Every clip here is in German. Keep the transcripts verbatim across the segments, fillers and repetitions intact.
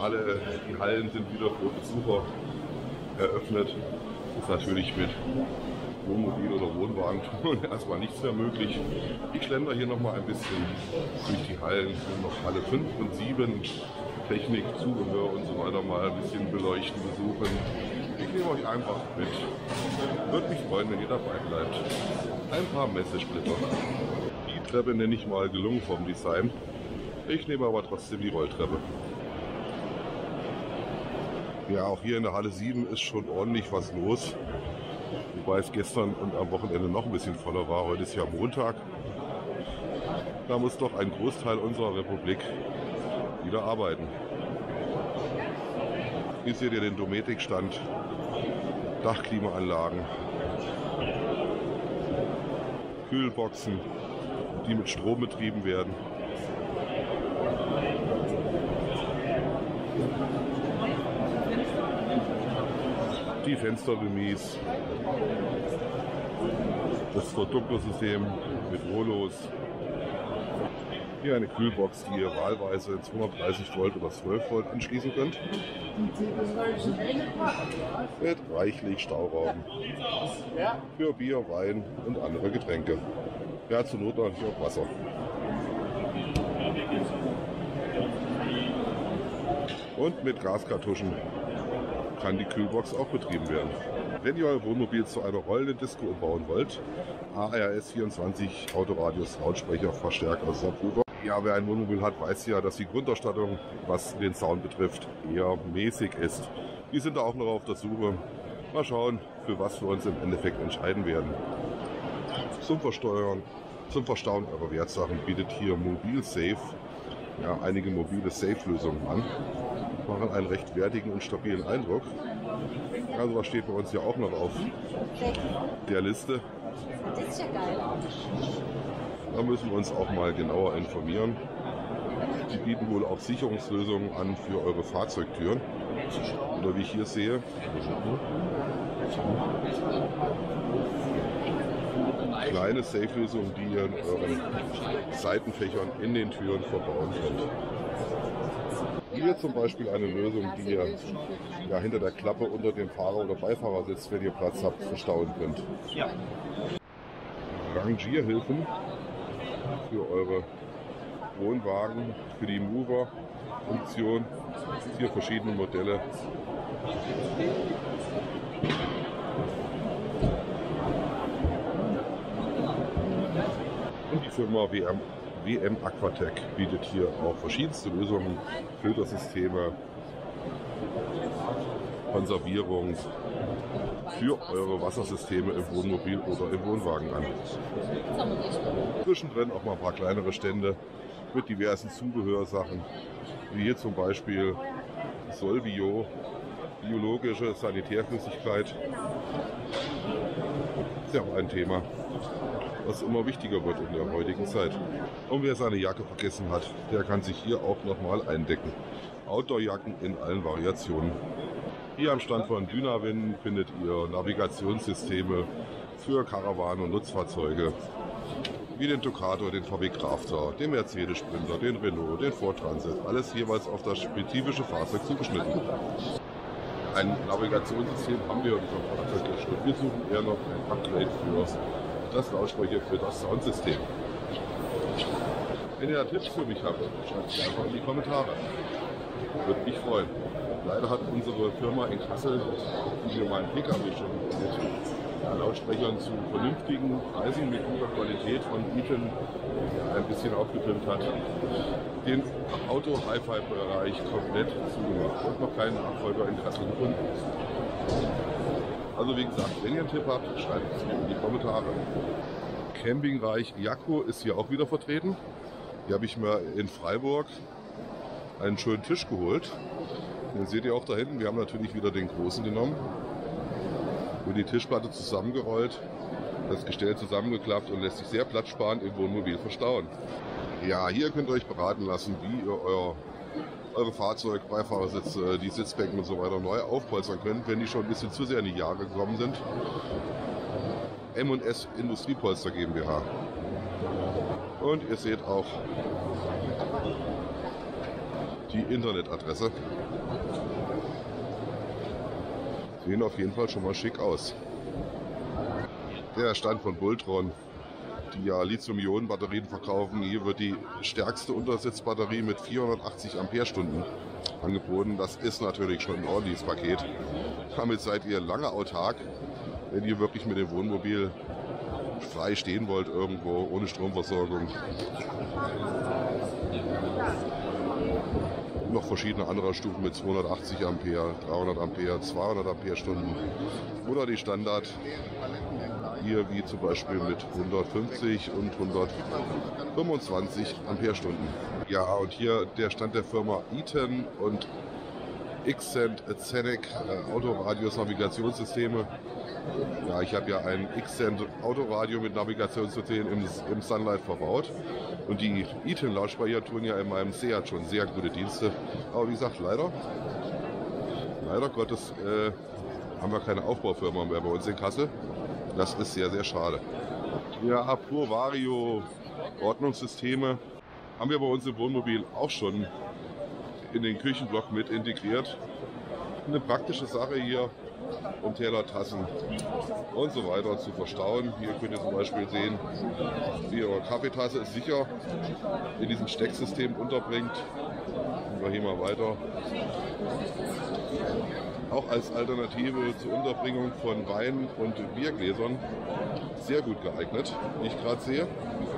Alle die Hallen sind wieder für Besucher eröffnet. Ist natürlich mit Wohnmobil oder Wohnwagentouren erstmal nichts mehr möglich. Ich schlender hier noch mal ein bisschen durch die Hallen, will noch Halle fünf und sieben, Technik, Zubehör und so weiter mal ein bisschen beleuchten, besuchen. Ich nehme euch einfach mit. Würde mich freuen, wenn ihr dabei bleibt. Ein paar Messesplitter. Die Treppe nenne ich mal gelungen vom Design. Ich nehme aber trotzdem die Rolltreppe. Ja, auch hier in der Halle sieben ist schon ordentlich was los. Wobei es gestern und am Wochenende noch ein bisschen voller war. Heute ist ja Montag. Da muss doch ein Großteil unserer Republik wieder arbeiten. Hier seht ihr den Dometic-Stand, Dachklimaanlagen, Kühlboxen, die mit Strom betrieben werden. Die Fensterremis, das Verdunklungssystem mit Rollos. Hier eine Kühlbox, die ihr wahlweise zweihundertdreißig Volt oder zwölf Volt anschließen könnt. Mit reichlich Stauraum für Bier, Wein und andere Getränke. Ja, zur Not natürlich auch Wasser. Und mit Gaskartuschen kann die Kühlbox auch betrieben werden. Wenn ihr euer Wohnmobil zu einer rollenden Disco umbauen wollt, A R S vierundzwanzig, Autoradios, Lautsprecher, Verstärker, Subwoofer. Ja, wer ein Wohnmobil hat, weiß ja, dass die Grundausstattung, was den Sound betrifft, eher mäßig ist. Wir sind da auch noch auf der Suche. Mal schauen, für was wir uns im Endeffekt entscheiden werden. Zum Versteuern, zum Verstauen eurer Wertsachen bietet hier MobilSafe ja, einige mobile Safe-Lösungen an. Machen einen recht wertigen und stabilen Eindruck. Also was steht bei uns hier auch noch auf der Liste? Das ist ja geil. Da müssen wir uns auch mal genauer informieren. Die bieten wohl auch Sicherungslösungen an für eure Fahrzeugtüren. Oder wie ich hier sehe, kleine Safe-Lösungen, die ihr in euren Seitenfächern in den Türen verbauen könnt. Hier zum Beispiel eine Lösung, die ihr ja, hinter der Klappe unter dem Fahrer- oder Beifahrersitz, wenn ihr Platz habt, verstauen könnt. Ja. Rangierhilfen für eure Wohnwagen, für die Mover-Funktion, vier verschiedene Modelle. Und die Firma W M, W M Aquatec bietet hier auch verschiedenste Lösungen, Filtersysteme, Konservierung für eure Wassersysteme im Wohnmobil oder im Wohnwagen an. Zwischendrin auch mal ein paar kleinere Stände mit diversen Zubehörsachen, wie hier zum Beispiel Solvio, biologische Sanitärflüssigkeit. Ist ja auch ein Thema, was immer wichtiger wird in der heutigen Zeit. Und wer seine Jacke vergessen hat, der kann sich hier auch nochmal eindecken. Outdoor-Jacken in allen Variationen. Hier am Stand von Dynawin findet ihr Navigationssysteme für Karawanen und Nutzfahrzeuge, wie den Ducato, den V W Crafter, den Mercedes Sprinter, den Renault, den Ford Transit. Alles jeweils auf das spezifische Fahrzeug zugeschnitten. Ein Navigationssystem haben wir unter dem Fahrzeug schon. Wir suchen eher noch ein Upgrade für das Lautsprecher, für das Soundsystem. Wenn ihr da Tipps für mich habt, schreibt es einfach in die Kommentare. Würde mich freuen. Leider hat unsere Firma in Kassel, die mir meinen P K W schon mit Lautsprechern zu vernünftigen Preisen mit guter Qualität von Eaton ein bisschen aufgefilmt hat, den Auto-Hi-Fi-Bereich komplett zugemacht und noch keinen Nachfolger in Kassel gefunden. Also wie gesagt, wenn ihr einen Tipp habt, schreibt es mir in die Kommentare. Campingreich Jakko ist hier auch wieder vertreten. Hier habe ich mir in Freiburg einen schönen Tisch geholt. Den seht ihr auch da hinten. Wir haben natürlich wieder den großen genommen. Und die Tischplatte zusammengerollt, das Gestell zusammengeklappt und lässt sich sehr platzsparend im Wohnmobil verstauen. Ja, hier könnt ihr euch beraten lassen, wie ihr euer, eure Fahrzeug, Beifahrersitze, die Sitzbänken und so weiter neu aufpolstern könnt, wenn die schon ein bisschen zu sehr in die Jahre gekommen sind. M und S Industriepolster GmbH. Und ihr seht auch die Internetadresse. Sehen auf jeden Fall schon mal schick aus. Der Stand von Bultron, die ja Lithium-Ionen-Batterien verkaufen. Hier wird die stärkste Untersitzbatterie mit vierhundertachtzig Ampere-Stunden angeboten. Das ist natürlich schon ein ordentliches Paket. Damit seid ihr lange autark, wenn ihr wirklich mit dem Wohnmobil frei stehen wollt irgendwo, ohne Stromversorgung. Noch verschiedene andere Stufen mit zweihundertachtzig Ampere, dreihundert Ampere, zweihundert Ampere-Stunden oder die Standard hier wie zum Beispiel mit hundertfünfzig und hundertfünfundzwanzig Ampere-Stunden. Ja, und hier der Stand der Firma Eaton und Xcent Zenec äh, Autoradios Navigationssysteme. Ja, ich habe ja ein Xcent Autoradio mit Navigationssystem im, im Sunlight verbaut. Und die Eaton Lautsprecher tun ja in meinem Seat schon sehr gute Dienste. Aber wie gesagt, leider, leider Gottes äh, haben wir keine Aufbaufirma mehr bei uns in Kassel. Das ist sehr, sehr schade. Ja, Pur Vario Ordnungssysteme haben wir bei uns im Wohnmobil auch schon in den Küchenblock mit integriert. Eine praktische Sache hier, um Teller, Tassen und so weiter zu verstauen. Hier könnt ihr zum Beispiel sehen, wie eure Kaffeetasse ist sicher in diesem Stecksystem unterbringt. Gehen wir hier mal weiter. Auch als Alternative zur Unterbringung von Wein- und Biergläsern sehr gut geeignet, wie ich gerade sehe.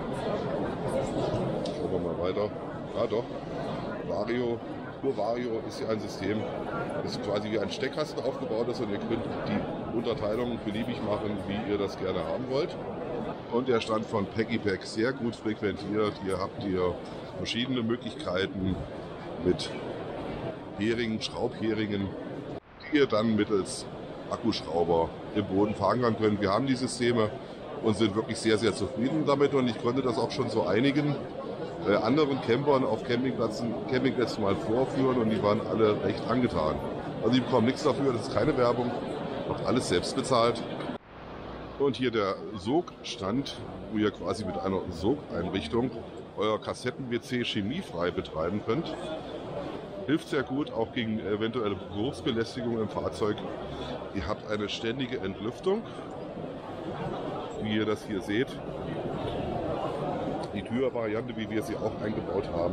Schauen wir mal weiter. Ja doch, Vario, Pur Vario ist hier ein System, das quasi wie ein Steckkasten aufgebaut ist und ihr könnt die Unterteilung beliebig machen, wie ihr das gerne haben wollt. Und der Stand von Packypack sehr gut frequentiert. Hier habt ihr verschiedene Möglichkeiten mit Heringen, Schraubheringen, die ihr dann mittels Akkuschrauber im Boden verankern könnt. Wir haben die Systeme und sind wirklich sehr, sehr zufrieden damit. Und ich konnte das auch schon so einigen äh, anderen Campern auf Campingplätzen, Campingplätzen mal vorführen und die waren alle recht angetan. Also die bekommen nichts dafür, das ist keine Werbung, wird alles selbst bezahlt. Und hier der Sogstand, wo ihr quasi mit einer Sogeinrichtung euer Kassetten-W C chemiefrei betreiben könnt. Hilft sehr gut, auch gegen eventuelle Geruchsbelästigung im Fahrzeug. Ihr habt eine ständige Entlüftung, wie ihr das hier seht. Die Türvariante, wie wir sie auch eingebaut haben.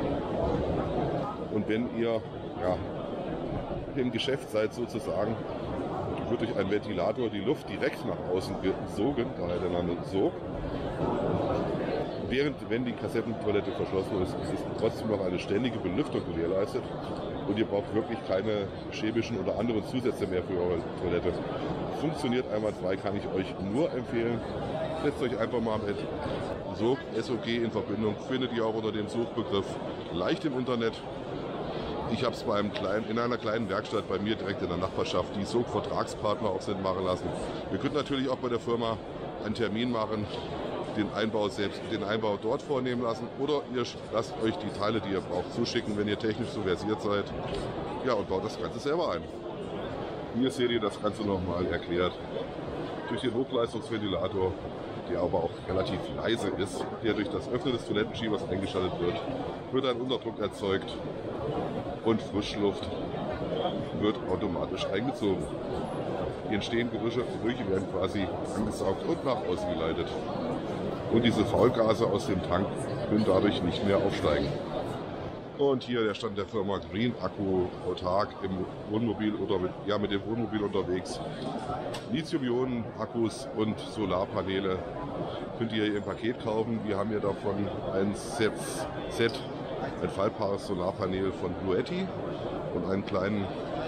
Und wenn ihr ja, im Geschäft seid sozusagen, wird durch einen Ventilator die Luft direkt nach außen gesogen, daher der Name Sog. Während, wenn die Kassettentoilette verschlossen ist, ist trotzdem noch eine ständige Belüftung gewährleistet und ihr braucht wirklich keine chemischen oder anderen Zusätze mehr für eure Toilette. Funktioniert einwandfrei, kann ich euch nur empfehlen. Setzt euch einfach mal mit Sog, S O G in Verbindung, findet ihr auch unter dem Suchbegriff leicht im Internet. Ich habe es in einer kleinen Werkstatt bei mir direkt in der Nachbarschaft, die Sog-Vertragspartner auch sind, machen lassen. Ihr könnt natürlich auch bei der Firma einen Termin machen, den Einbau selbst, den Einbau dort vornehmen lassen oder ihr lasst euch die Teile, die ihr braucht, zuschicken, wenn ihr technisch so versiert seid. Ja, und baut das Ganze selber ein. Hier seht ihr das Ganze nochmal erklärt. Durch den Hochleistungsventilator, der aber auch relativ leise ist, der durch das Öffnen des Toilettenschiebers eingeschaltet wird, wird ein Unterdruck erzeugt und Frischluft wird automatisch eingezogen. Die entstehenden Gerüche, Gerüche werden quasi angesaugt und nach außen geleitet. Und diese Faulgase aus dem Tank können dadurch nicht mehr aufsteigen. Und hier der Stand der Firma Green Akku, autark im Wohnmobil oder mit, ja, mit dem Wohnmobil unterwegs. Lithium-Ionen-Akkus und Solarpaneele könnt ihr hier im Paket kaufen. Wir haben hier davon ein Set, Set ein faltbares Solarpanel von Bluetti und einen kleinen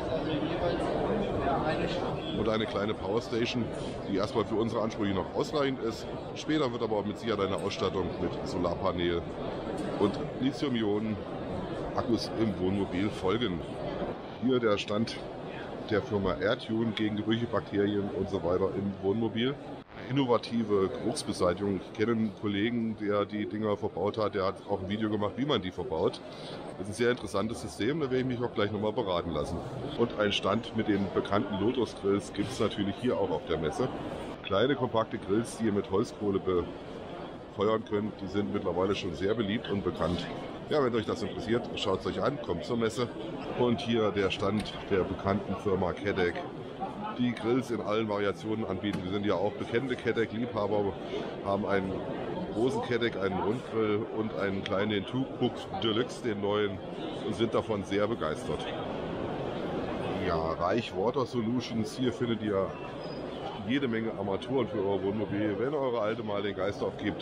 und eine kleine Powerstation, die erstmal für unsere Ansprüche noch ausreichend ist. Später wird aber mit Sicherheit eine Ausstattung mit Solarpanel und Lithium-Ionen-Akkus im Wohnmobil folgen. Hier der Stand der Firma AirTune gegen Gerüche, Bakterien und so weiter im Wohnmobil. Innovative Geruchsbeseitigung. Ich kenne einen Kollegen, der die Dinger verbaut hat, der hat auch ein Video gemacht, wie man die verbaut. Das ist ein sehr interessantes System, da werde ich mich auch gleich nochmal beraten lassen. Und einen Stand mit den bekannten Lotus Grills gibt es natürlich hier auch auf der Messe. Kleine, kompakte Grills, die ihr mit Holzkohle befeuern könnt, die sind mittlerweile schon sehr beliebt und bekannt. Ja, wenn euch das interessiert, schaut es euch an, kommt zur Messe. Und hier der Stand der bekannten Firma Kedek, die Grills in allen Variationen anbieten. Wir sind ja auch bekannte Kedek-Liebhaber, haben einen großen Kedek, einen Rundgrill und einen kleinen Two-Cook Deluxe, den neuen, und sind davon sehr begeistert. Ja, Reich Water Solutions, hier findet ihr jede Menge Armaturen für euer Wohnmobil, wenn eure alte mal den Geist aufgibt.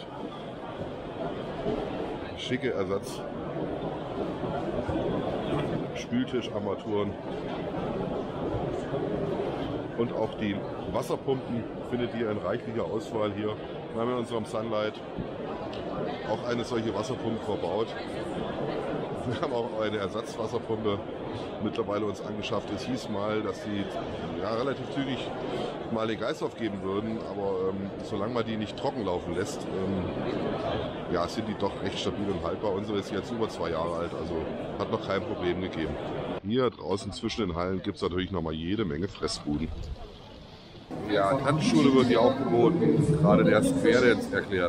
Schicke Ersatz. Spültischarmaturen. Und auch die Wasserpumpen findet ihr in reichlicher Auswahl hier. Wir haben in unserem Sunlight auch eine solche Wasserpumpe verbaut. Wir haben auch eine Ersatzwasserpumpe mittlerweile uns angeschafft. Es hieß mal, dass die ja, relativ zügig mal den Geist aufgeben würden, aber ähm, solange man die nicht trocken laufen lässt, ähm, ja, sind die doch recht stabil und haltbar. Unsere ist jetzt über zwei Jahre alt, also hat noch kein Problem gegeben. Hier draußen zwischen den Hallen gibt es natürlich noch mal jede Menge Fressbuden. Ja, Tanzschule wird hier auch geboten, gerade der Pferde jetzt erklärt.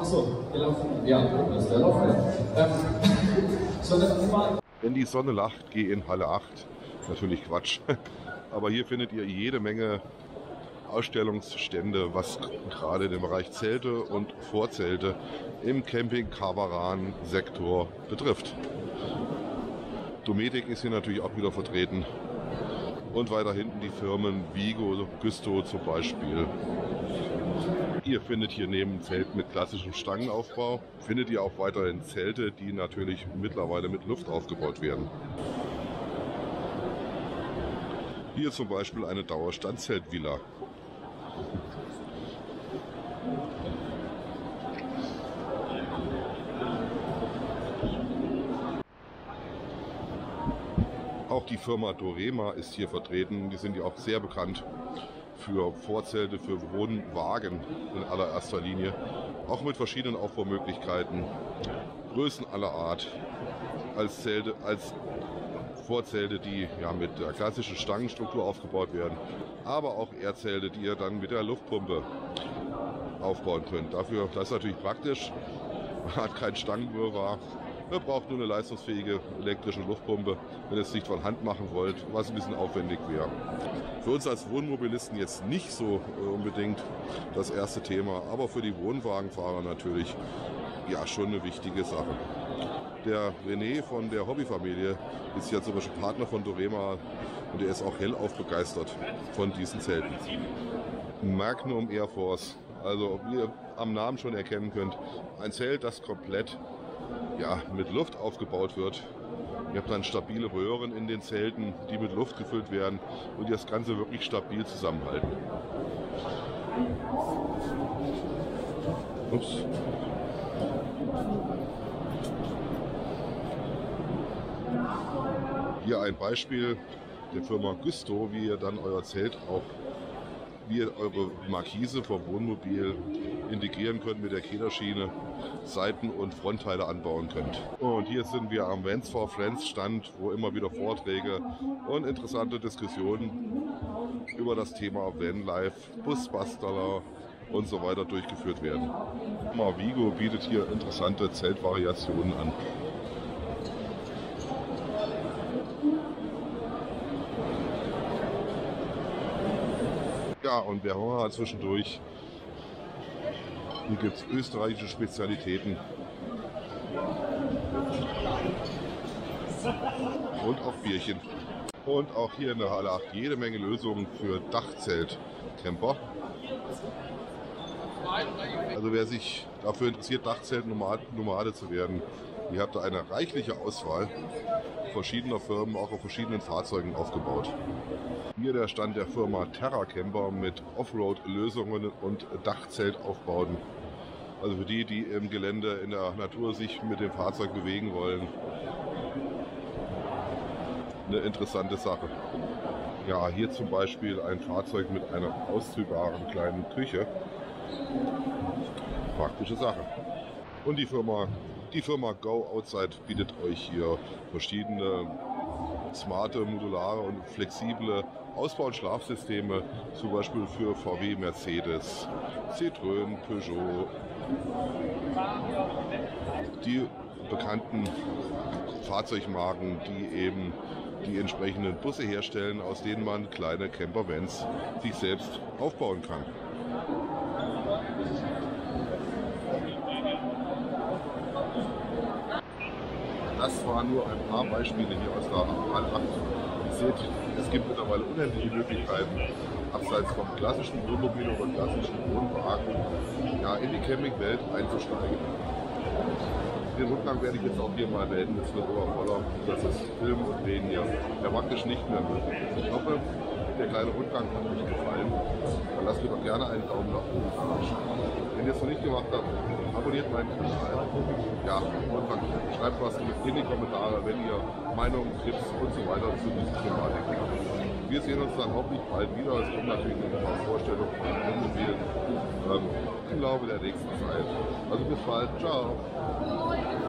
Wenn die Sonne lacht, geh in Halle acht. Natürlich Quatsch. Aber hier findet ihr jede Menge Ausstellungsstände, was gerade den Bereich Zelte und Vorzelte im Camping-Caravan-Sektor betrifft. Dometic ist hier natürlich auch wieder vertreten. Und weiter hinten die Firmen Vigo, Güsto zum Beispiel. Ihr findet hier neben Zelt mit klassischem Stangenaufbau, findet ihr auch weiterhin Zelte, die natürlich mittlerweile mit Luft aufgebaut werden. Hier zum Beispiel eine Dauerstandzeltvilla. Auch die Firma Dorema ist hier vertreten. Die sind ja auch sehr bekannt für Vorzelte, für Wohnwagen in allererster Linie. Auch mit verschiedenen Aufbaumöglichkeiten, Größen aller Art, als Zelte, als Vorzelte, die ja mit der klassischen Stangenstruktur aufgebaut werden, aber auch Erdzelte, die ihr dann mit der Luftpumpe aufbauen könnt. Dafür, das ist natürlich praktisch, man hat kein Stangenwirrwarr. Ihr braucht nur eine leistungsfähige elektrische Luftpumpe, wenn ihr es nicht von Hand machen wollt, was ein bisschen aufwendig wäre. Für uns als Wohnmobilisten jetzt nicht so unbedingt das erste Thema, aber für die Wohnwagenfahrer natürlich ja schon eine wichtige Sache. Der René von der Hobbyfamilie ist ja zum Beispiel Partner von Dorema und er ist auch hellauf begeistert von diesen Zelten. Magnum Air Force, also wie ihr am Namen schon erkennen könnt, ein Zelt, das komplett ja, mit Luft aufgebaut wird. Ihr habt dann stabile Röhren in den Zelten, die mit Luft gefüllt werden und die das Ganze wirklich stabil zusammenhalten. Ups. Hier ein Beispiel der Firma Güsto, wie ihr dann euer Zelt auch, wie ihr eure Markise vom Wohnmobil integrieren könnt mit der Kederschiene, Seiten- und Frontteile anbauen könnt. Und hier sind wir am Vans for Friends Stand, wo immer wieder Vorträge und interessante Diskussionen über das Thema Vanlife, Busbastler und so weiter durchgeführt werden. Vigo bietet hier interessante Zeltvariationen an. Ja, und wer Hunger hat zwischendurch, hier gibt es österreichische Spezialitäten und auch Bierchen. Und auch hier in der Halle acht jede Menge Lösungen für Dachzelt-Camper. Also wer sich dafür interessiert, Dachzelt-Nomade zu werden, ihr habt da eine reichliche Auswahl verschiedener Firmen, auch auf verschiedenen Fahrzeugen aufgebaut. Hier der Stand der Firma Terra Camper mit Offroad-Lösungen und Dachzeltaufbauten. Also für die, die im Gelände in der Natur sich mit dem Fahrzeug bewegen wollen, eine interessante Sache. Ja, hier zum Beispiel ein Fahrzeug mit einer ausziehbaren kleinen Küche. Praktische Sache. Und die Firma, die Firma Go Outside bietet euch hier verschiedene smarte, modulare und flexible Ausbau- und Schlafsysteme, zum Beispiel für V W, Mercedes, Citroën, Peugeot. Die bekannten Fahrzeugmarken, die eben die entsprechenden Busse herstellen, aus denen man kleine Camper-Vans sich selbst aufbauen kann. Das waren nur ein paar Beispiele hier aus der Alltag. Ihr seht, es gibt mittlerweile unendliche Möglichkeiten, abseits vom klassischen Wohnmobil oder klassischen Wohnwagen, ja, in die Campingwelt einzusteigen. Den Rückgang werde ich jetzt auch hier mal beenden. Es wird aber voller. Das ist Film und Drehen hier. Der praktisch nicht mehr möglich. Ich hoffe, der kleine Rundgang hat euch gefallen. Dann lasst mir doch gerne einen Daumen nach oben da. Wenn ihr es noch nicht gemacht habt, abonniert meinen Kanal. Ja, und dann schreibt was in die Kommentare, wenn ihr Meinungen, Tipps und so weiter zu dieser Thematik habt. Wir sehen uns dann hoffentlich bald wieder. Es kommen natürlich noch ein paar Vorstellungen von Wohnmobilen ähm, im Laufe der nächsten Zeit. Also bis bald. Ciao.